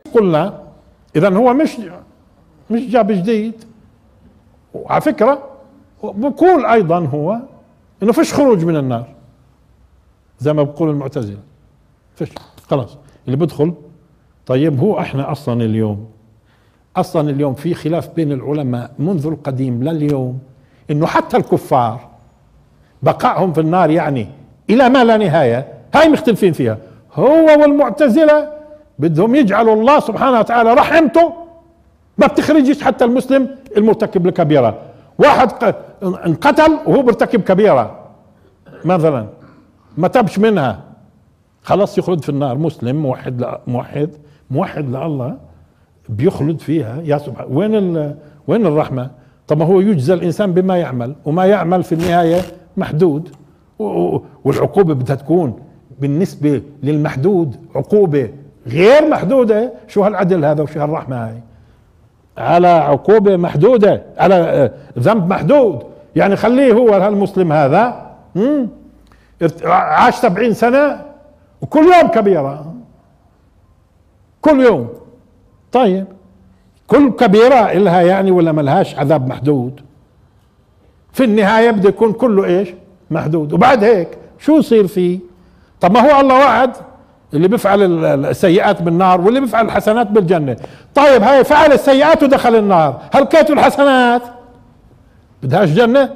قلنا اذا هو مش جاب جديد. وعلى فكرة بقول ايضا هو انه فيش خروج من النار زي ما بقول المعتزلة، فيش خلاص اللي بدخل. طيب هو احنا اصلا اليوم في خلاف بين العلماء منذ القديم لليوم انه حتى الكفار بقائهم في النار يعني الى ما لا نهاية، هاي مختلفين فيها. هو والمعتزلة بدهم يجعلوا الله سبحانه وتعالى رحمته ما بتخرجش حتى المسلم المرتكب لكبيرة. واحد انقتل وهو مرتكب كبيرة مثلا ما تبش منها، خلاص يخلد في النار. مسلم موحد لله بيخلد فيها. يا سبحان، وين الرحمة؟ طب ما هو يجزى الإنسان بما يعمل، وما يعمل في النهاية محدود، والعقوبة بدها تكون بالنسبة للمحدود عقوبة غير محدودة. شو هالعدل هذا وشو هالرحمة هاي؟ على عقوبة محدودة، على ذنب محدود. يعني خليه هو هالمسلم هذا عاش 70 سنة وكل يوم كبيرة، كل يوم. طيب كل كبيرة إلها يعني ولا ملهاش عذاب محدود؟ في النهاية بده يكون كله ايش؟ محدود. وبعد هيك شو يصير فيه؟ طب ما هو الله وعد اللي بيفعل السيئات بالنار واللي بيفعل الحسنات بالجنة. طيب هاي فعل السيئات ودخل النار، هل كانت الحسنات بدهاش جنة؟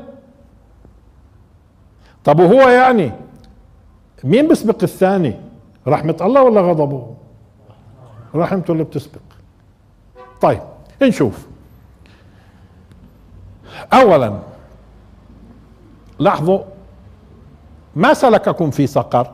طب وهو يعني مين بيسبق الثاني؟ رحمة الله ولا غضبه؟ رحمته اللي بتسبق. طيب نشوف. اولا لاحظوا ما سلككم في سقر؟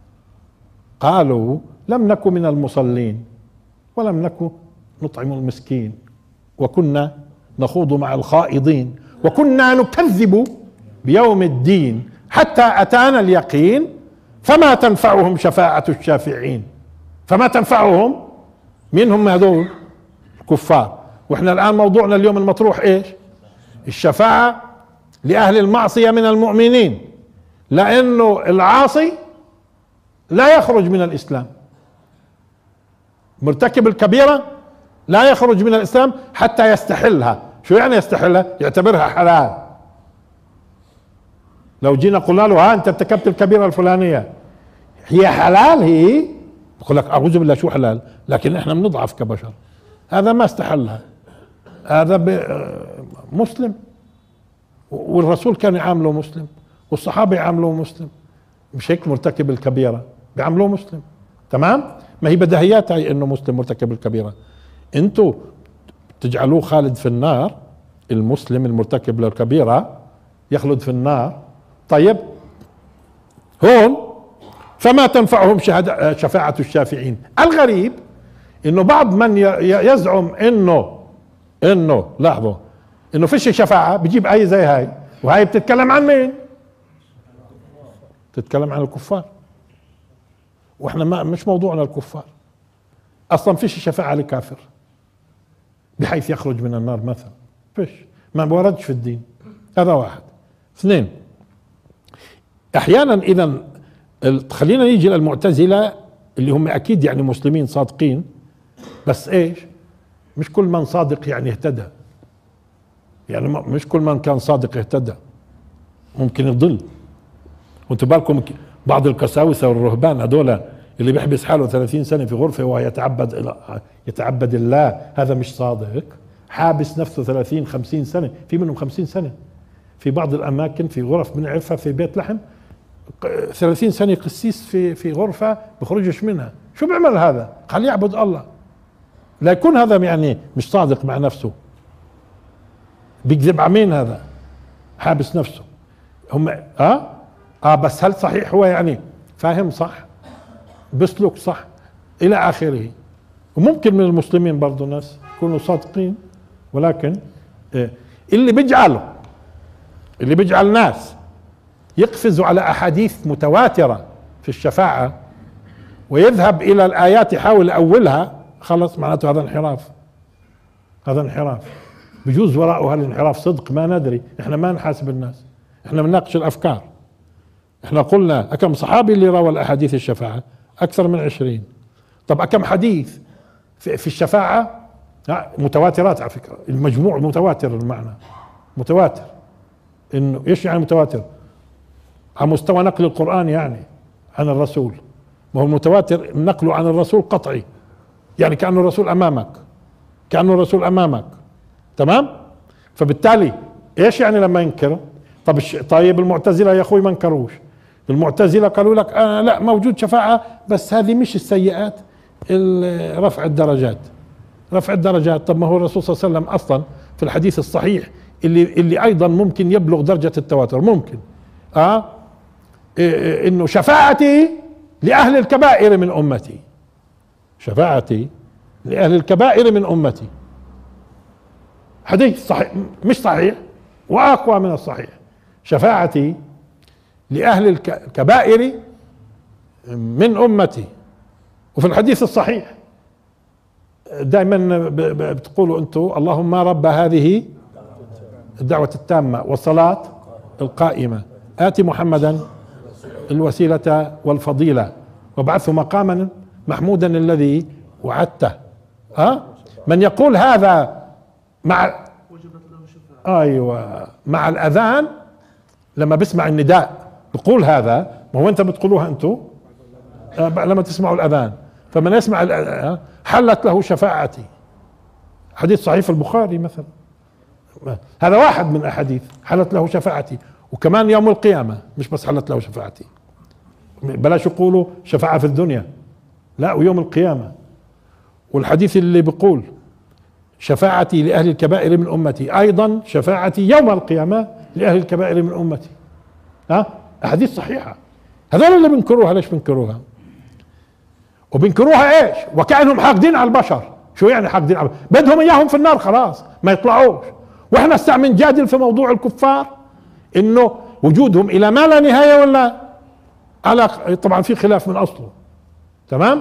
قالوا لم نكن من المصلين ولم نكن نطعم المسكين وكنا نخوض مع الخائضين وكنا نكذب بيوم الدين حتى أتانا اليقين فما تنفعهم شفاعة الشافعين. فما تنفعهم، مين هم هذول؟ الكفار. واحنا الآن موضوعنا اليوم المطروح ايش؟ الشفاعة لأهل المعصية من المؤمنين، لأنه العاصي لا يخرج من الإسلام، مرتكب الكبيرة لا يخرج من الإسلام حتى يستحلها. شو يعني يستحلها؟ يعتبرها حلال. لو جينا قلنا له ها أنت ارتكبت الكبيرة الفلانية، هي حلال؟ هي بقول لك أعوذ بالله شو حلال، لكن إحنا بنضعف كبشر. هذا ما استحلها، هذا مسلم، والرسول كان يعامله مسلم والصحابة يعاملوه مسلم. مش هيك مرتكب الكبيرة بيعاملوه مسلم؟ تمام؟ ما هي بديهيات هاي انه مسلم مرتكب الكبيرة. انتوا تجعلوه خالد في النار، المسلم المرتكب للكبيرة يخلد في النار. طيب هون فما تنفعهم شفاعة الشافعين. الغريب انه بعض من يزعم انه لاحظوا انه فيش شفاعة بيجيب آية زي هاي، وهاي بتتكلم عن مين؟ تتكلم عن الكفار، واحنا ما مش موضوعنا الكفار. اصلا فيش شفاعة لكافر بحيث يخرج من النار مثلا، فيش، ما وردش في الدين. هذا واحد. اثنين، احيانا اذا خلينا نيجي للمعتزلة اللي هم اكيد يعني مسلمين صادقين، بس ايش؟ مش كل من صادق يعني اهتدى، يعني مش كل من كان صادق اهتدى، ممكن يضل. وانتوا بالكم بعض القساوسة والرهبان هذول اللي بيحبس حاله 30 سنة في غرفة يتعبد الله، هذا مش صادق. حابس نفسه 30 50 سنة، في منهم 50 سنة في بعض الأماكن، في غرف بنعرفها في بيت لحم 30 سنة قسيس في غرفة بخرجش منها. شو بيعمل هذا؟ خليه يعبد الله. لا يكون هذا يعني مش صادق مع نفسه، بيكذب على مين هذا؟ حابس نفسه. هم بس هل صحيح هو يعني فاهم صح، بسلك صح الى اخره؟ وممكن من المسلمين برضو ناس يكونوا صادقين، ولكن اللي بيجعل ناس يقفزوا على احاديث متواترة في الشفاعة ويذهب الى الايات يحاول اولها، خلص معناته هذا انحراف. هذا انحراف بجوز وراءه هالانحراف صدق، ما ندري، احنا ما نحاسب الناس، احنا بنناقش الافكار. احنا قلنا كم صحابي اللي روى الاحاديث الشفاعة؟ اكثر من 20. طب كم حديث في الشفاعة متواترات على فكرة، المجموع متواتر المعنى، متواتر. انه ايش يعني متواتر؟ على مستوى نقل القرآن يعني عن الرسول. ما هو المتواتر نقله عن الرسول قطعي، يعني كأنه الرسول امامك، كأنه الرسول امامك، تمام. فبالتالي ايش يعني لما ينكر؟ طيب المعتزلة يا اخوي ما انكروش. المعتزلة قالوا لك لا موجود شفاعة، بس هذه مش السيئات، رفع الدرجات، رفع الدرجات. طب ما هو الرسول صلى الله عليه وسلم اصلا في الحديث الصحيح اللي ايضا ممكن يبلغ درجة التواتر، ممكن انه شفاعتي لاهل الكبائر من امتي، شفاعتي لاهل الكبائر من امتي، حديث صحيح مش صحيح واقوى من الصحيح. شفاعتي لاهل الكبائر من امتي. وفي الحديث الصحيح دائما بتقولوا انتم اللهم رب هذه الدعوة التامة والصلاة القائمة آتي محمدا الوسيلة والفضيلة وابعثه مقاما محمودا الذي وعدته. من يقول هذا مع ايوه مع الاذان، لما بسمع النداء بقول هذا، ما هو انت بتقولوها انتم لما تسمعوا الاذان، فمن يسمع حلت له شفاعتي. حديث صحيح في البخاري مثلا، هذا واحد من احاديث حلت له شفاعتي. وكمان يوم القيامة مش بس حلت له شفاعتي، بلاش يقولوا شفاعة في الدنيا، لا ويوم القيامة. والحديث اللي بيقول شفاعتي لأهل الكبائر من أمتي، أيضا شفاعتي يوم القيامة لأهل الكبائر من أمتي. أحاديث صحيحة. هذول اللي بنكروها. ليش بنكروها؟ وبنكروها ايش؟ وكأنهم حاقدين على البشر. شو يعني حاقدين على البشر؟ بدهم اياهم في النار خلاص ما يطلعوش. واحنا هسه بنجادل في موضوع الكفار انه وجودهم الى ما لا نهاية ولا على، طبعا في خلاف من اصله، تمام.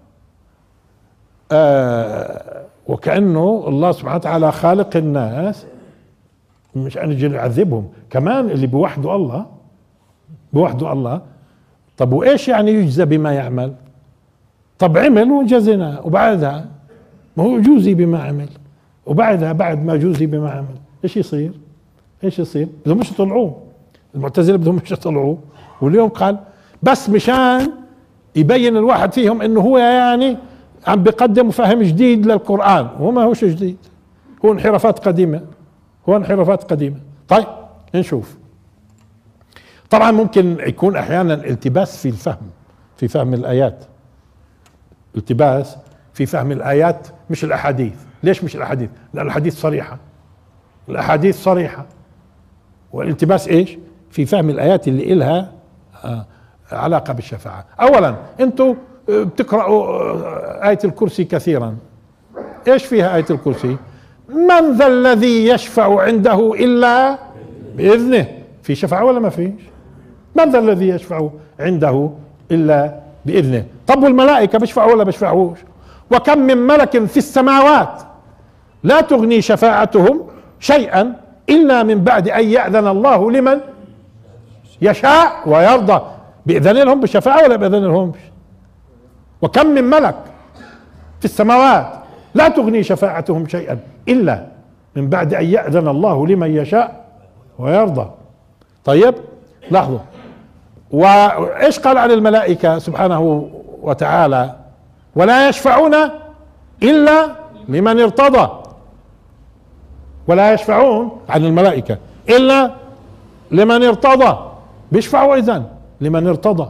وكأنه الله سبحانه وتعالى خالق الناس مش أن يجي يعذبهم، كمان اللي بوحدوا الله، بوحدوا الله. طب وايش يعني يجزى بما يعمل؟ طب عمل وجزنا، وبعدها ما هو جوزي بما عمل، وبعدها بعد ما جوزي بما عمل ايش يصير؟ ايش يصير؟ بدهم مش يطلعوه، المعتزلة بدهم مش يطلعوه. واليوم قال بس مشان يبين الواحد فيهم انه هو يعني عم بيقدم فهم جديد للقرآن، وما هوش جديد، هو انحرافات قديمة، هو انحرافات قديمة. طيب نشوف. طبعا ممكن يكون احيانا التباس في الفهم، في فهم الايات، التباس في فهم الايات مش الاحاديث. ليش مش الاحاديث؟ لان الاحاديث صريحة، الاحاديث صريحة. والالتباس ايش؟ في فهم الايات اللي إلها علاقة بالشفاعة. اولا انتوا بتقرأوا آية الكرسي كثيرا، ايش فيها آية الكرسي؟ من ذا الذي يشفع عنده الا باذنه. في شفاعة ولا ما فيش؟ من ذا الذي يشفع عنده الا باذنه. طب والملائكة بيشفعوا ولا بيشفعوش؟ وكم من ملك في السماوات لا تغني شفاعتهم شيئا الا من بعد ان يأذن الله لمن يشاء ويرضى. بإذن لهم بالشفاعة ولا بإذن لهمش؟ وكم من ملك في السماوات لا تغني شفاعتهم شيئا إلا من بعد أن يأذن الله لمن يشاء ويرضى. طيب لاحظوا، وإيش قال عن الملائكة سبحانه وتعالى؟ ولا يشفعون إلا لمن ارتضى. ولا يشفعون عن الملائكة إلا لمن ارتضى. بيشفعوا إذن لمن ارتضى.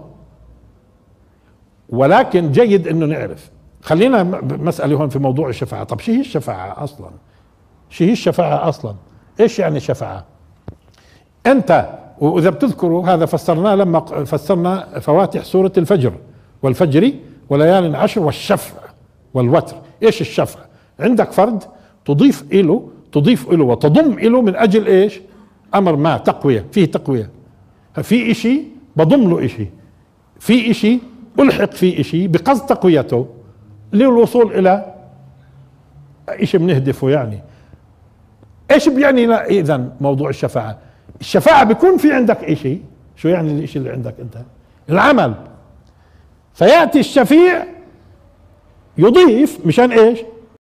ولكن جيد انه نعرف، خلينا مسألة هون في موضوع الشفاعة. طب شو هي الشفاعة اصلا؟ شو هي الشفاعة اصلا؟ ايش يعني الشفاعة؟ انت واذا بتذكروا هذا فسرناه لما فسرنا فواتح سورة الفجر، والفجر وليال عشر والشفع والوتر. ايش الشفع؟ عندك فرد تضيف له وتضم له من اجل ايش؟ امر ما، تقوية، فيه تقوية. في اشي بضم له اشي، في اشي الحق في اشي بقصد تقويته للوصول الى اشي بنهدفه. يعني ايش بيعني اذا موضوع الشفاعة؟ الشفاعة بيكون في عندك اشي. شو يعني الاشي اللي عندك انت؟ العمل. فيأتي الشفيع يضيف مشان ايش؟